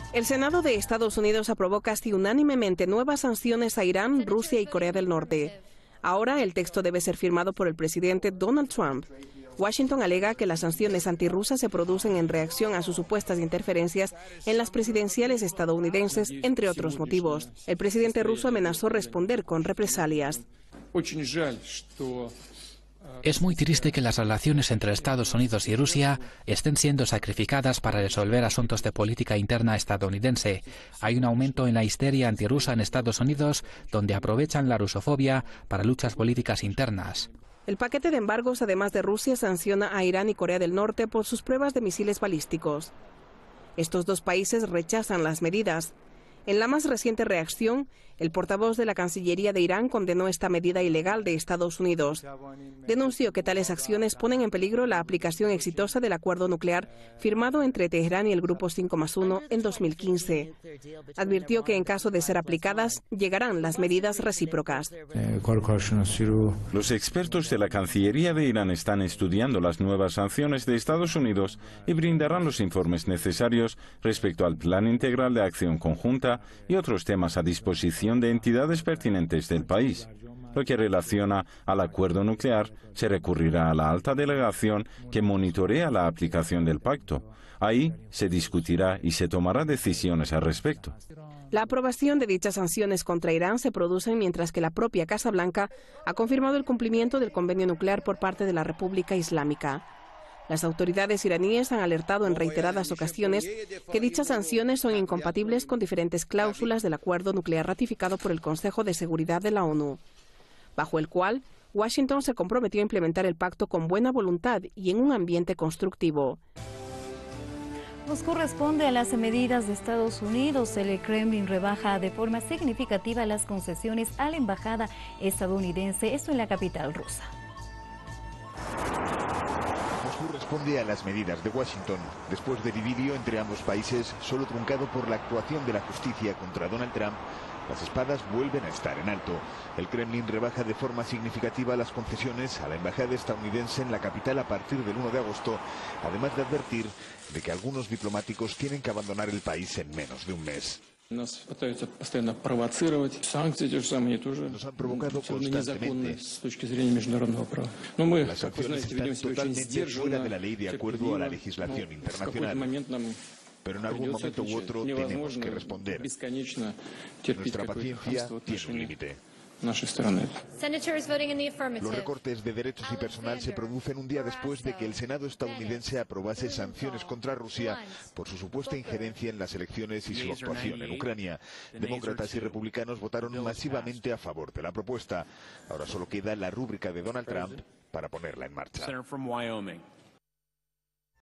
El Senado de Estados Unidos aprobó casi unánimemente nuevas sanciones a Irán, Rusia y Corea del Norte. Ahora el texto debe ser firmado por el presidente Donald Trump. Washington alega que las sanciones antirrusas se producen en reacción a sus supuestas interferencias en las presidenciales estadounidenses, entre otros motivos. El presidente ruso amenazó responder con represalias. Es muy triste que las relaciones entre Estados Unidos y Rusia estén siendo sacrificadas para resolver asuntos de política interna estadounidense. Hay un aumento en la histeria antirrusa en Estados Unidos, donde aprovechan la rusofobia para luchas políticas internas. El paquete de embargos, además de Rusia, sanciona a Irán y Corea del Norte por sus pruebas de misiles balísticos. Estos dos países rechazan las medidas. En la más reciente reacción, el portavoz de la Cancillería de Irán condenó esta medida ilegal de Estados Unidos. Denunció que tales acciones ponen en peligro la aplicación exitosa del acuerdo nuclear firmado entre Teherán y el Grupo 5+1 en 2015. Advirtió que en caso de ser aplicadas, llegarán las medidas recíprocas. Los expertos de la Cancillería de Irán están estudiando las nuevas sanciones de Estados Unidos y brindarán los informes necesarios respecto al Plan Integral de Acción Conjunta y otros temas a disposición de entidades pertinentes del país. Lo que relaciona al acuerdo nuclear, se recurrirá a la alta delegación que monitorea la aplicación del pacto. Ahí se discutirá y se tomará decisiones al respecto. La aprobación de dichas sanciones contra Irán se produce mientras que la propia Casa Blanca ha confirmado el cumplimiento del convenio nuclear por parte de la República Islámica. Las autoridades iraníes han alertado en reiteradas ocasiones que dichas sanciones son incompatibles con diferentes cláusulas del acuerdo nuclear ratificado por el Consejo de Seguridad de la ONU, bajo el cual Washington se comprometió a implementar el pacto con buena voluntad y en un ambiente constructivo. Nos corresponde a las medidas de Estados Unidos. El Kremlin rebaja de forma significativa las concesiones a la embajada estadounidense, esto en la capital rusa. Responde a las medidas de Washington, después del idilio entre ambos países, solo truncado por la actuación de la justicia contra Donald Trump. Las espadas vuelven a estar en alto. El Kremlin rebaja de forma significativa las concesiones a la embajada estadounidense en la capital a partir del 1 de agosto, además de advertir de que algunos diplomáticos tienen que abandonar el país en menos de un mes. Nos han provocado constantemente. Las sanciones están totalmente fuera de la ley de acuerdo a la legislación internacional. Pero en algún momento u otro tenemos que responder. Nuestra paciencia tiene un límite. Los recortes de derechos y personal se producen un día después de que el Senado estadounidense aprobase sanciones contra Rusia por su supuesta injerencia en las elecciones y su actuación en Ucrania. Demócratas y republicanos votaron masivamente a favor de la propuesta. Ahora solo queda la rúbrica de Donald Trump para ponerla en marcha.